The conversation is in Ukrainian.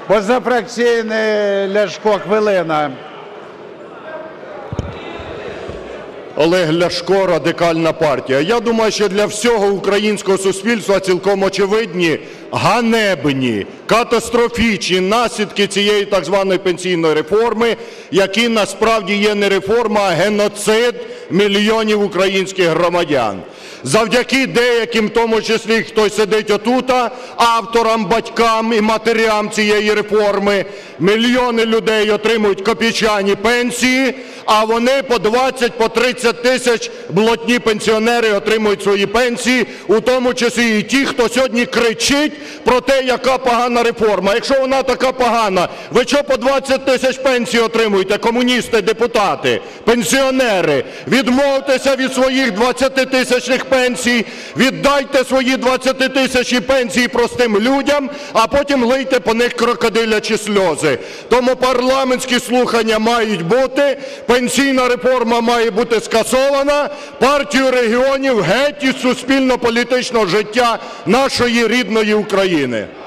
Позафракційний Ляшко, хвилина. Олег Ляшко, Радикальна партія. Я думаю, що для всього українського суспільства цілком очевидні ганебні, катастрофічні наслідки цієї так званої пенсійної реформи, які насправді є не реформа, а геноцид мільйонів українських громадян. Завдяки деяким, в тому числі, хто сидить отута, авторам, батькам і матерям цієї реформи, мільйони людей отримують копійчані пенсії, а вони по 20, по 30 тисяч блатні пенсіонери отримують свої пенсії, у тому числі і ті, хто сьогодні кричить про те, яка погана реформа. Якщо вона така погана, ви що по 20 тисяч пенсій отримуєте, комуністи, депутати, пенсіонери? Відмовтеся від своїх 20-тисячних пенсій, віддайте свої 20-тисячні пенсії простим людям, а потім лийте по них крокодилячі сльози. Тому парламентські слухання мають бути, пенсійна реформа має бути скасована, партію регіонів геть із суспільно-політичного життя нашої рідної України.